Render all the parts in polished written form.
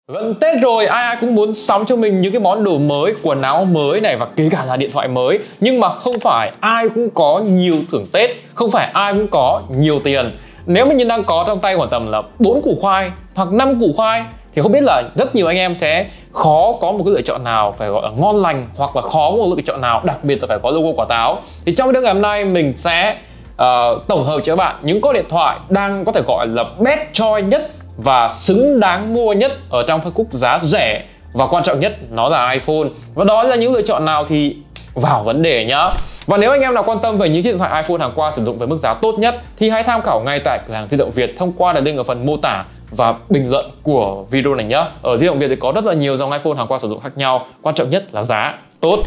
Gần Tết rồi, ai cũng muốn sắm cho mình những cái món đồ mới, quần áo mới này và kể cả là điện thoại mới. Nhưng mà không phải ai cũng có nhiều thưởng Tết, không phải ai cũng có nhiều tiền. Nếu mà như đang có trong tay khoảng tầm là 4 củ khoai hoặc 5 củ khoai thì không biết là rất nhiều anh em sẽ khó có một cái lựa chọn nào phải gọi là ngon lành, hoặc là khó có một lựa chọn nào đặc biệt là phải có logo quả táo. Thì trong video ngày hôm nay mình sẽ tổng hợp cho các bạn những con điện thoại đang có thể gọi là best choice nhất và xứng đáng mua nhất ở trong phân khúc giá rẻ, và quan trọng nhất nó là iPhone. Và đó là những lựa chọn nào thì vào vấn đề nhá. Và nếu anh em nào quan tâm về những chiếc điện thoại iPhone hàng qua sử dụng với mức giá tốt nhất thì hãy tham khảo ngay tại cửa hàng Di động Việt thông qua đường link ở phần mô tả và bình luận của video này nhé. Ở Di động Việt thì có rất là nhiều dòng iPhone hàng qua sử dụng khác nhau, quan trọng nhất là giá tốt.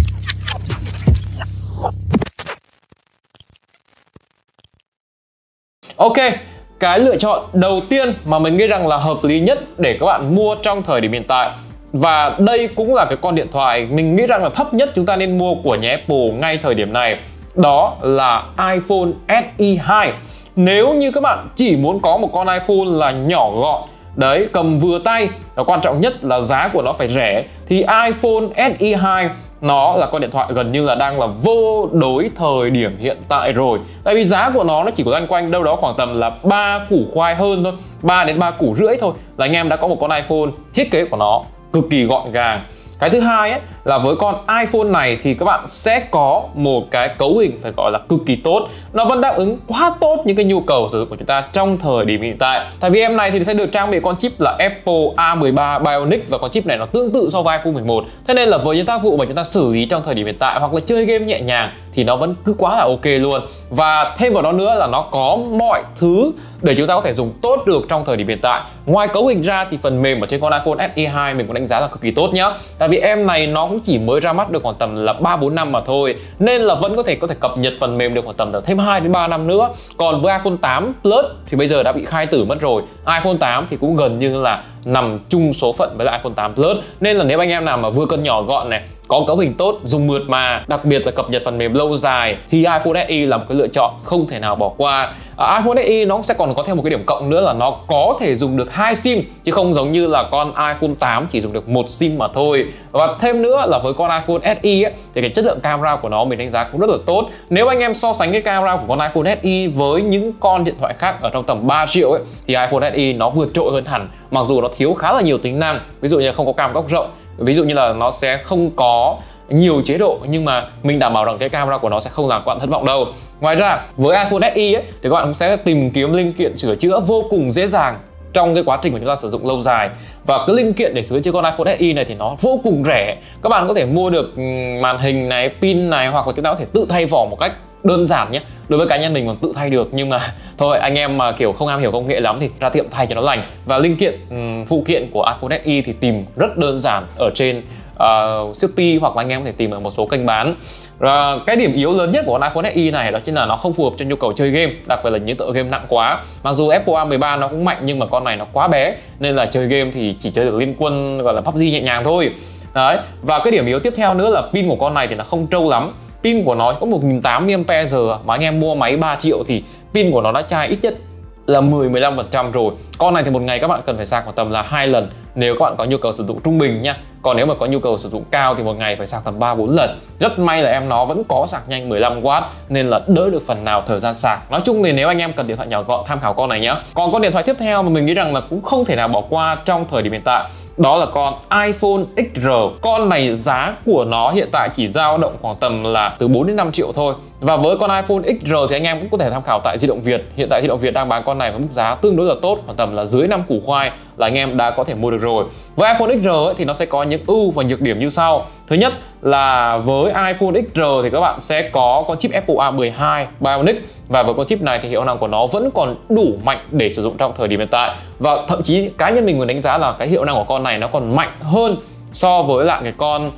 Ok, cái lựa chọn đầu tiên mà mình nghĩ rằng là hợp lý nhất để các bạn mua trong thời điểm hiện tại, và đây cũng là cái con điện thoại mình nghĩ rằng là thấp nhất chúng ta nên mua của nhà Apple ngay thời điểm này, đó là iPhone SE 2. Nếu như các bạn chỉ muốn có một con iPhone là nhỏ gọn, đấy, cầm vừa tay, và quan trọng nhất là giá của nó phải rẻ, thì iPhone SE 2 nó là con điện thoại gần như là đang là vô đối thời điểm hiện tại rồi. Tại vì giá của nó chỉ có loanh quanh đâu đó khoảng tầm là 3 củ khoai hơn thôi, 3 đến 3 củ rưỡi thôi là anh em đã có một con iPhone thiết kế của nó cực kỳ gọn gàng. Cái thứ hai ấy, là với con iPhone này thì các bạn sẽ có một cái cấu hình phải gọi là cực kỳ tốt. Nó vẫn đáp ứng quá tốt những cái nhu cầu sử dụng của chúng ta trong thời điểm hiện tại. Tại vì em này thì sẽ được trang bị con chip là Apple A13 Bionic, và con chip này nó tương tự so với iPhone 11. Thế nên là với những tác vụ mà chúng ta xử lý trong thời điểm hiện tại hoặc là chơi game nhẹ nhàng thì nó vẫn cứ quá là ok luôn. Và thêm vào đó nữa là nó có mọi thứ để chúng ta có thể dùng tốt được trong thời điểm hiện tại. Ngoài cấu hình ra thì phần mềm ở trên con iPhone SE 2 mình cũng đánh giá là cực kỳ tốt nhá. Tại vì em này nó cũng chỉ mới ra mắt được khoảng tầm là 3-4 năm mà thôi, nên là vẫn có thể cập nhật phần mềm được khoảng tầm là thêm 2 đến 3 năm nữa. Còn với iPhone 8 Plus thì bây giờ đã bị khai tử mất rồi. iPhone 8 thì cũng gần như là nằm chung số phận với lại iPhone 8 Plus. Nên là nếu anh em nào mà vừa cân nhỏ gọn này, có cấu hình tốt, dùng mượt mà, đặc biệt là cập nhật phần mềm lâu dài thì iPhone SE là một cái lựa chọn không thể nào bỏ qua. iPhone SE nó sẽ còn có thêm một cái điểm cộng nữa là nó có thể dùng được 2 SIM, chứ không giống như là con iPhone 8 chỉ dùng được 1 SIM mà thôi. Và thêm nữa là với con iPhone SE ấy, thì cái chất lượng camera của nó mình đánh giá cũng rất là tốt. Nếu anh em so sánh cái camera của con iPhone SE với những con điện thoại khác ở trong tầm 3 triệu ấy, thì iPhone SE nó vượt trội hơn hẳn, mặc dù nó thiếu khá là nhiều tính năng. Ví dụ như không có cam góc rộng, ví dụ như là nó sẽ không có nhiều chế độ, nhưng mà mình đảm bảo rằng cái camera của nó sẽ không làm các bạn thất vọng đâu. Ngoài ra với iPhone SE ấy, thì các bạn cũng sẽ tìm kiếm linh kiện sửa chữa vô cùng dễ dàng trong cái quá trình mà chúng ta sử dụng lâu dài. Và cái linh kiện để sửa chữa con iPhone SE này thì nó vô cùng rẻ. Các bạn có thể mua được màn hình này, pin này, hoặc là chúng ta có thể tự thay vỏ một cách đơn giản nhé. Đối với cá nhân mình còn tự thay được, nhưng mà thôi, anh em mà kiểu không am hiểu công nghệ lắm thì ra tiệm thay cho nó lành. Và linh kiện phụ kiện của iPhone SE thì tìm rất đơn giản ở trên Shopee, hoặc là anh em có thể tìm ở một số kênh bán. Cái điểm yếu lớn nhất của con iPhone SE này đó chính là nó không phù hợp cho nhu cầu chơi game, đặc biệt là những tựa game nặng quá. Mặc dù Apple A13 nó cũng mạnh, nhưng mà con này nó quá bé nên là chơi game thì chỉ chơi được Liên Quân gọi là PUBG nhẹ nhàng thôi. Đấy. Và cái điểm yếu tiếp theo nữa là pin của con này thì nó không trâu lắm. Pin của nó có 1800 mAh, mà anh em mua máy 3 triệu thì pin của nó đã chai ít nhất là 10-15% rồi. Con này thì một ngày các bạn cần phải sạc khoảng tầm là 2 lần nếu các bạn có nhu cầu sử dụng trung bình nha. Còn nếu mà có nhu cầu sử dụng cao thì một ngày phải sạc tầm 3-4 lần. Rất may là em nó vẫn có sạc nhanh 15W nên là đỡ được phần nào thời gian sạc. Nói chung thì nếu anh em cần điện thoại nhỏ gọn, tham khảo con này nhé. Còn con điện thoại tiếp theo mà mình nghĩ rằng là cũng không thể nào bỏ qua trong thời điểm hiện tại, đó là con iPhone XR. Con này giá của nó hiện tại chỉ dao động khoảng tầm là từ 4 đến 5 triệu thôi. Và với con iPhone XR thì anh em cũng có thể tham khảo tại Di động Việt. Hiện tại Di động Việt đang bán con này với mức giá tương đối là tốt, khoảng tầm là dưới 5 củ khoai là anh em đã có thể mua được rồi. Với iPhone XR ấy, thì nó sẽ có những ưu và nhược điểm như sau. Thứ nhất là với iPhone XR thì các bạn sẽ có con chip Apple A12 Bionic, và với con chip này thì hiệu năng của nó vẫn còn đủ mạnh để sử dụng trong thời điểm hiện tại. Và thậm chí cá nhân mình muốn đánh giá là cái hiệu năng của con này nó còn mạnh hơn so với lại cái con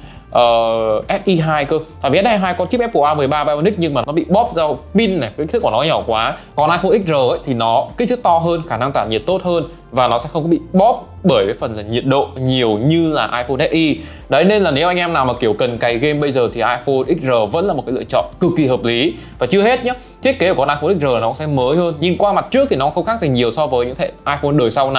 SE2 cơ. Tại vì SE2 con chip Apple A13 Bionic nhưng mà nó bị bóp do pin này, kích thước của nó nhỏ quá. Còn iPhone XR ấy, thì nó kích thước to hơn, khả năng tản nhiệt tốt hơn, và nó sẽ không có bị bóp bởi cái phần là nhiệt độ nhiều như là iPhone SE. Đấy, nên là nếu anh em nào mà kiểu cần cày game bây giờ thì iPhone XR vẫn là một cái lựa chọn cực kỳ hợp lý. Và chưa hết nhé, thiết kế của con iPhone XR nó sẽ mới hơn. Nhìn qua mặt trước thì nó không khác gì nhiều so với những iPhone đời sau này.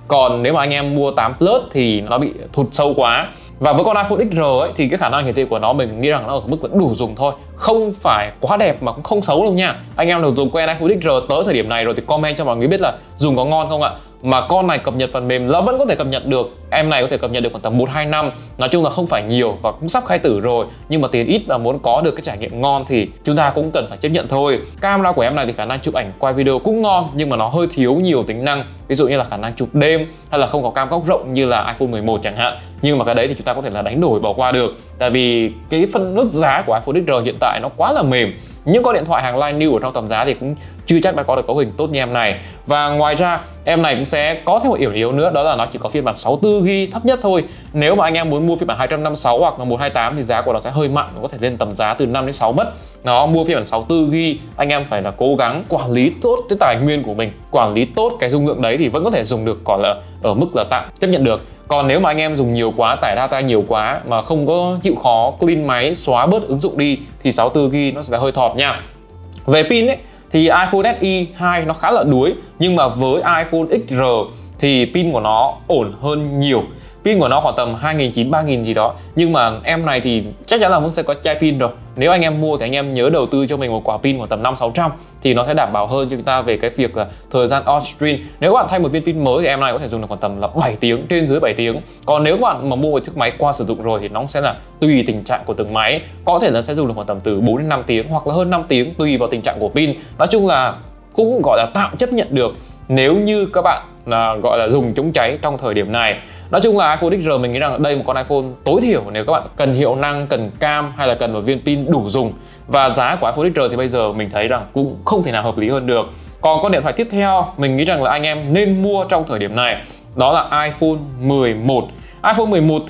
Còn nếu mà anh em mua 8 Plus thì nó bị thụt sâu quá. Và với con iPhone XR ấy thì cái khả năng hiển thị của nó mình nghĩ rằng nó ở mức vẫn đủ dùng thôi, không phải quá đẹp mà cũng không xấu đâu nha. Anh em nào dùng quen iPhone XR tới thời điểm này rồi thì comment cho mọi người biết là dùng có ngon không ạ. Mà con này cập nhật phần mềm nó vẫn có thể cập nhật được, em này có thể cập nhật được khoảng tầm 1-2 năm. Nói chung là không phải nhiều và cũng sắp khai tử rồi, nhưng mà tiền ít và muốn có được cái trải nghiệm ngon thì chúng ta cũng cần phải chấp nhận thôi. Camera của em này thì khả năng chụp ảnh quay video cũng ngon, nhưng mà nó hơi thiếu nhiều tính năng, ví dụ như là khả năng chụp đêm hay là không có cam góc rộng như là iPhone 11 chẳng hạn. Nhưng mà cái đấy thì chúng ta có thể là đánh đổi bỏ qua được, tại vì cái phân mức giá của iPhone XR hiện tại nó quá là mềm. Những con điện thoại hàng line new ở trong tầm giá thì cũng chưa chắc đã có được cấu hình tốt như em này. Và ngoài ra em này cũng sẽ có thêm một điểm yếu nữa, đó là nó chỉ có phiên bản 64GB thấp nhất thôi. Nếu mà anh em muốn mua phiên bản 256 hoặc là 128 thì giá của nó sẽ hơi mặn, nó có thể lên tầm giá từ 5 đến 6 mất. Nó mua phiên bản 64GB anh em phải là cố gắng quản lý tốt cái tài nguyên của mình, quản lý tốt cái dung lượng đấy thì vẫn có thể dùng được, còn là ở mức là tạm chấp nhận được. Còn nếu mà anh em dùng nhiều quá, tải data nhiều quá mà không có chịu khó clean máy, xóa bớt ứng dụng đi thì 64GB nó sẽ hơi thọt nha. Về pin ấy thì iPhone SE 2 nó khá là đuối, nhưng mà với iPhone XR thì pin của nó ổn hơn nhiều. Pin của nó khoảng tầm 2.900-3.000 gì đó. Nhưng mà em này thì chắc chắn là vẫn sẽ có chai pin rồi. Nếu anh em mua thì anh em nhớ đầu tư cho mình một quả pin khoảng tầm 500-600 thì nó sẽ đảm bảo hơn cho chúng ta về cái việc là thời gian on screen. Nếu các bạn thay một viên pin mới thì em này có thể dùng được khoảng tầm là 7 tiếng, trên dưới 7 tiếng. Còn nếu các bạn mà mua một chiếc máy qua sử dụng rồi thì nó sẽ là tùy tình trạng của từng máy, có thể là sẽ dùng được khoảng tầm từ 4 đến 5 tiếng hoặc là hơn 5 tiếng tùy vào tình trạng của pin. Nói chung là cũng gọi là tạm chấp nhận được nếu như các bạn gọi là dùng chống cháy trong thời điểm này. Nói chung là iPhone XR mình nghĩ rằng đây là một con iPhone tối thiểu nếu các bạn cần hiệu năng, cần cam hay là cần một viên pin đủ dùng. Và giá của iPhone XR thì bây giờ mình thấy rằng cũng không thể nào hợp lý hơn được. Còn con điện thoại tiếp theo mình nghĩ rằng là anh em nên mua trong thời điểm này, đó là iPhone 11. iPhone 11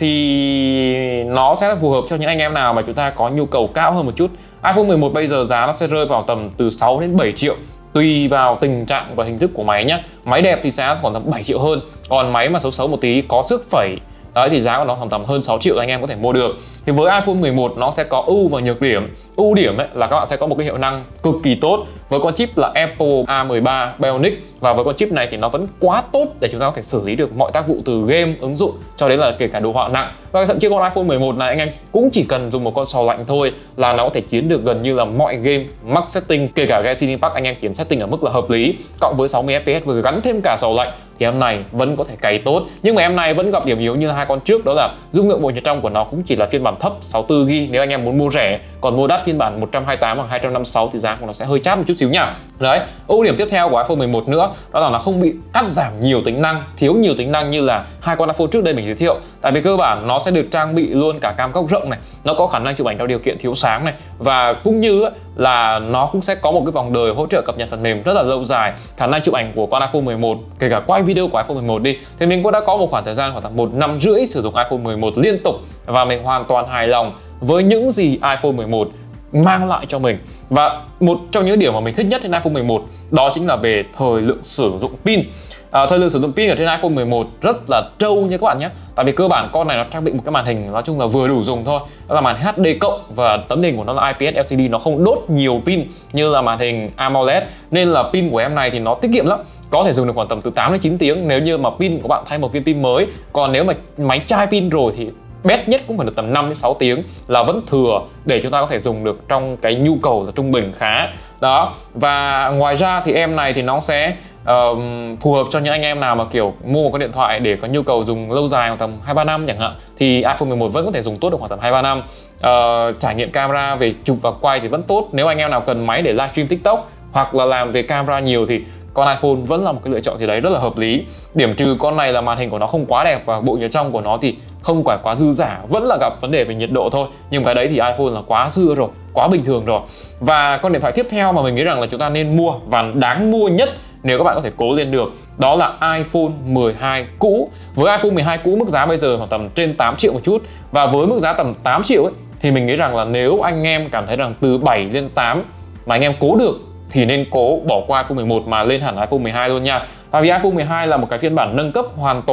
thì nó sẽ là phù hợp cho những anh em nào mà chúng ta có nhu cầu cao hơn một chút. iPhone 11 bây giờ giá nó sẽ rơi vào tầm từ 6 đến 7 triệu. Tùy vào tình trạng và hình thức của máy nhé. Máy đẹp thì giá khoảng tầm 7 triệu hơn. Còn máy mà xấu xấu một tí, có xước phẩy đấy thì giá của nó khoảng tầm hơn 6 triệu anh em có thể mua được. Thì với iPhone 11 nó sẽ có ưu và nhược điểm. Ưu điểm ấy là các bạn sẽ có một cái hiệu năng cực kỳ tốt với con chip là Apple A13 Bionic, và với con chip này thì nó vẫn quá tốt để chúng ta có thể xử lý được mọi tác vụ từ game, ứng dụng cho đến là kể cả đồ họa nặng. Và thậm chí con iPhone 11 này anh em cũng chỉ cần dùng một con sò lạnh thôi là nó có thể chiến được gần như là mọi game max setting, kể cả Genshin Impact anh em chiến setting ở mức là hợp lý, cộng với 60 FPS vừa gắn thêm cả sò lạnh thì em này vẫn có thể cày tốt. Nhưng mà em này vẫn gặp điểm yếu như hai con trước, đó là dung lượng bộ nhớ trong của nó cũng chỉ là phiên bản thấp 64GB nếu anh em muốn mua rẻ, còn mua đắt phiên bản 128 hoặc 256 thì giá của nó sẽ hơi chát một chút xíu nhỉ. Đấy, ưu điểm tiếp theo của iPhone 11 nữa đó là nó không bị cắt giảm nhiều tính năng, thiếu nhiều tính năng như là hai con iPhone trước đây mình giới thiệu. Tại vì cơ bản nó sẽ được trang bị luôn cả cam góc rộng này, nó có khả năng chụp ảnh theo điều kiện thiếu sáng này, và cũng như là nó cũng sẽ có một cái vòng đời hỗ trợ cập nhật phần mềm rất là lâu dài. Khả năng chụp ảnh của con iPhone 11, kể cả quay video của iPhone 11 đi, thì mình cũng đã có một khoảng thời gian khoảng tầm 1 năm rưỡi sử dụng iPhone 11 liên tục, và mình hoàn toàn hài lòng với những gì iPhone 11 mang lại cho mình. Và một trong những điểm mà mình thích nhất trên iPhone 11 đó chính là về thời lượng sử dụng pin. Thời lượng sử dụng pin ở trên iPhone 11 rất là trâu nha các bạn nhé. Tại vì cơ bản con này nó trang bị một cái màn hình nói chung là vừa đủ dùng thôi, đó là màn HD cộng, và tấm nền của nó là IPS LCD, nó không đốt nhiều pin như là màn hình AMOLED, nên là pin của em này thì nó tiết kiệm lắm, có thể dùng được khoảng tầm từ 8 đến 9 tiếng nếu như mà pin của bạn thay một viên pin mới. Còn nếu mà máy chai pin rồi thì best nhất cũng phải được tầm 5 đến 6 tiếng là vẫn thừa để chúng ta có thể dùng được trong cái nhu cầu là trung bình khá. Đó, và ngoài ra thì em này thì nó sẽ phù hợp cho những anh em nào mà kiểu mua một cái điện thoại để có nhu cầu dùng lâu dài khoảng tầm 2-3 năm chẳng hạn, thì iPhone 11 vẫn có thể dùng tốt được khoảng tầm 2-3 năm. Trải nghiệm camera về chụp và quay thì vẫn tốt. Nếu anh em nào cần máy để livestream TikTok hoặc là làm về camera nhiều thì con iPhone vẫn là một cái lựa chọn gì đấy rất là hợp lý. Điểm trừ con này là màn hình của nó không quá đẹp, và bộ nhớ trong của nó thì không phải quá dư dả, vẫn là gặp vấn đề về nhiệt độ thôi. Nhưng cái đấy thì iPhone là quá dư rồi, quá bình thường rồi. Và con điện thoại tiếp theo mà mình nghĩ rằng là chúng ta nên mua và đáng mua nhất nếu các bạn có thể cố lên được, đó là iPhone 12 cũ. Với iPhone 12 cũ mức giá bây giờ khoảng tầm trên 8 triệu một chút, và với mức giá tầm 8 triệu ấy, thì mình nghĩ rằng là nếu anh em cảm thấy rằng từ 7 lên 8 mà anh em cố được thì nên cố bỏ qua iPhone 11 mà lên hẳn iPhone 12 luôn nha. Tại vì iPhone 12 là một cái phiên bản nâng cấp hoàn toàn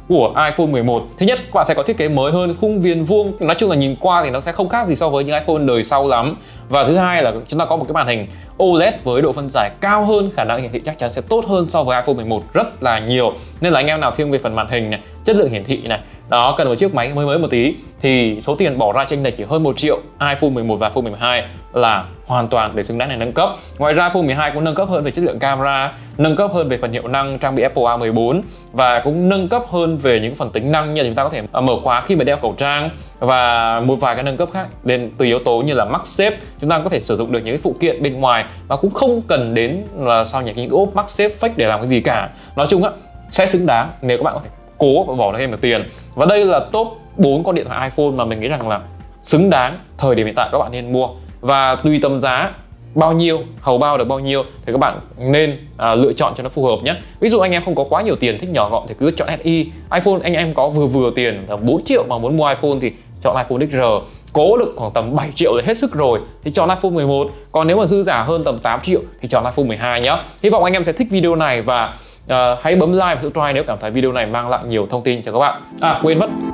của iPhone 11. Thứ nhất, các bạn sẽ có thiết kế mới hơn, khung viền vuông, nói chung là nhìn qua thì nó sẽ không khác gì so với những iPhone đời sau lắm. Và thứ hai là chúng ta có một cái màn hình OLED với độ phân giải cao hơn, khả năng hiển thị chắc chắn sẽ tốt hơn so với iPhone 11 rất là nhiều. Nên là anh em nào thiên về phần màn hình này, chất lượng hiển thị này, đó, cần một chiếc máy mới một tí thì số tiền bỏ ra chênh lệch chỉ hơn 1 triệu iPhone 11 và iPhone 12 là hoàn toàn để xứng đáng để nâng cấp. Ngoài ra iPhone 12 cũng nâng cấp hơn về chất lượng camera, nâng cấp hơn về phần hiệu năng trang bị Apple A14 và cũng nâng cấp hơn về những phần tính năng như là chúng ta có thể mở khóa khi mà đeo khẩu trang và một vài cái nâng cấp khác đến từ yếu tố như là MagSafe, chúng ta có thể sử dụng được những cái phụ kiện bên ngoài và cũng không cần đến là sao nhỉ, những ốp MagSafe fake để làm cái gì cả. Nói chung á, sẽ xứng đáng nếu các bạn có thể cố và bỏ thêm được tiền. Và đây là top 4 con điện thoại iPhone mà mình nghĩ rằng là xứng đáng thời điểm hiện tại các bạn nên mua. Và tùy tầm giá bao nhiêu, hầu bao được bao nhiêu thì các bạn nên lựa chọn cho nó phù hợp nhé. Ví dụ anh em không có quá nhiều tiền, thích nhỏ gọn thì cứ chọn SE. iPhone anh em có vừa tiền tầm 4 triệu mà muốn mua iPhone thì chọn iPhone XR. Cố được khoảng tầm 7 triệu là hết sức rồi thì chọn iPhone 11. Còn nếu mà dư giả hơn tầm 8 triệu thì chọn iPhone 12 nhé. Hy vọng anh em sẽ thích video này và hãy bấm like và subscribe nếu cảm thấy video này mang lại nhiều thông tin cho các bạn. Quên mất,